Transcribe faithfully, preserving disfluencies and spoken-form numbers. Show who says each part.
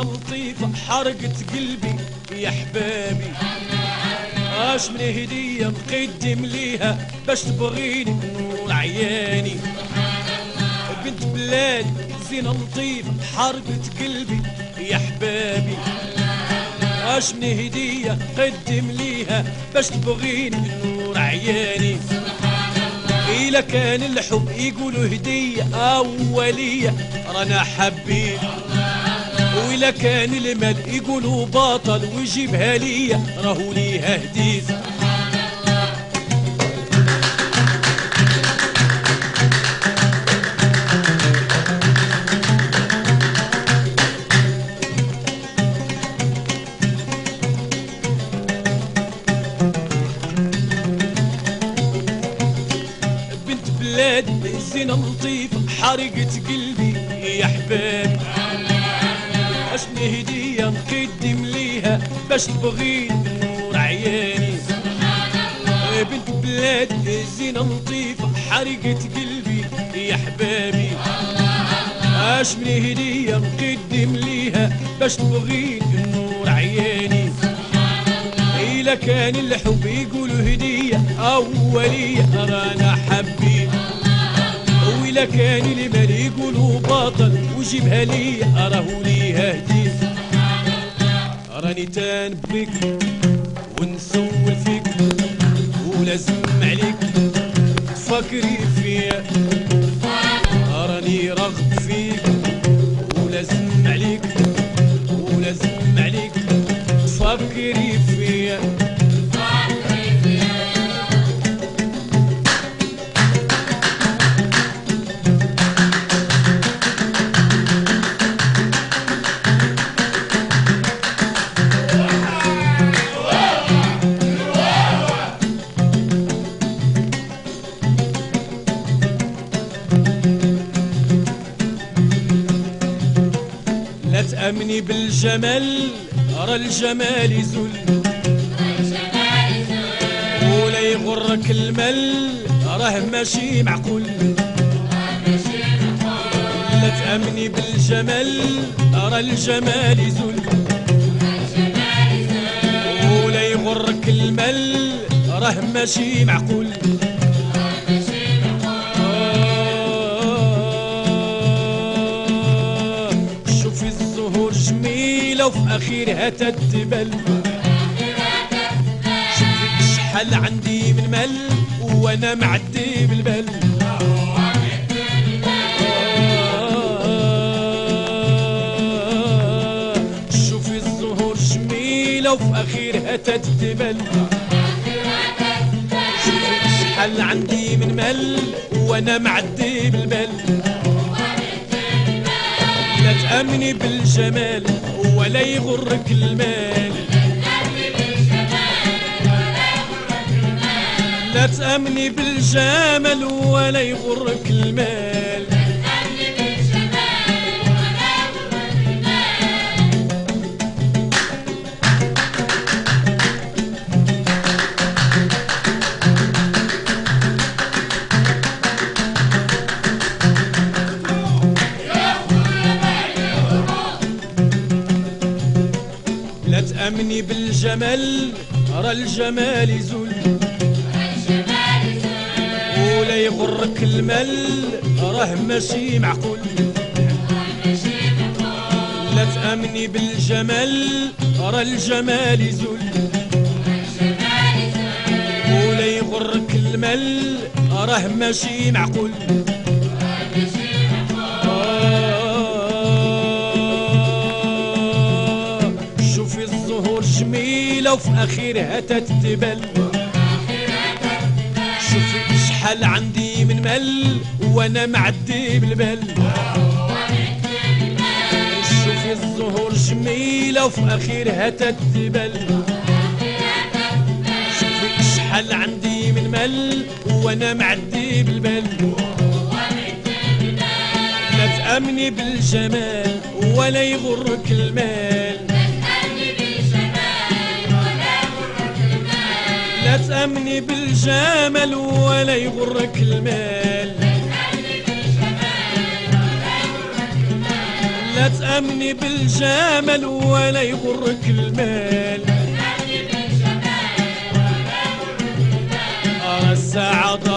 Speaker 1: لطيفة حرقت قلبي يا حبابي. اش من هدية نقدم ليها باش تبغيني نور عياني. بنت بلادي زينة لطيفة حرقت قلبي يا حبابي. اش من هدية قدم ليها باش تبغيني نور عياني. إلا كان الحب يقولوا هدية أولية رانا حبيت، وإلا كان المال يقولوا باطل ويجيبها ليا راهو ليها هديت. زينة لطيفة حرقت قلبي يا حبابي. اش من هدية نقدم ليها باش تبغيني نور عياني. بنت بلادي زينة لطيفة حرقت قلبي يا حبابي. اش من هدية نقدم ليها باش تبغيني نور عياني. إلا كان الحب يقولوا هدية أولية رانا حبيت، وإلا كان المال يقولوا باطل وجيبها لي راهو ليها هديت. راني تنبك ونسول فيك ولازم عليك تفكري فيا. راني راغب فيك ولازم عليك ولازم عليك تفكري فيا. تأمني بالجمال راه الجمال يزول، ولا يغرك المال راه ماشي معقول. لا تأمني بالجمال راه الجمال يزول، ولا يغرك المال راه ماشي معقول. جميلة وفي آخرها تدبل. شوفي شحال عندي من مال وأنا معدي بالبل. شوفي الزهور جميلة وفي آخرها تدبل. شوفي شحال عندي من مال وأنا معدي بالبل. لا تأمني بالجمال ولا يغرك المال. لا تأمني بالجمال ولا يغرك المال. لا تأمني بالجمال راه الجمال يزول، ولا يغرك المال راه ماشي معقول. لا تأمني بالجمال راه الجمال يزول، ولا يغرك المال راه ماشي معقول. جميلة وفي آخرها تتبل. شوفي شحال عندي من مال وأنا معدي بالبل. شوفي الزهور جميلة وفي آخرها تتبل. شوفي شحال عندي من مال وأنا معدي بالبل. لا تأمني بالجمال ولا يغرك المال. لا تأمني بالجمال ولا يغرك المال. لا تأمني بالجمال ولا يغرك المال. السعادة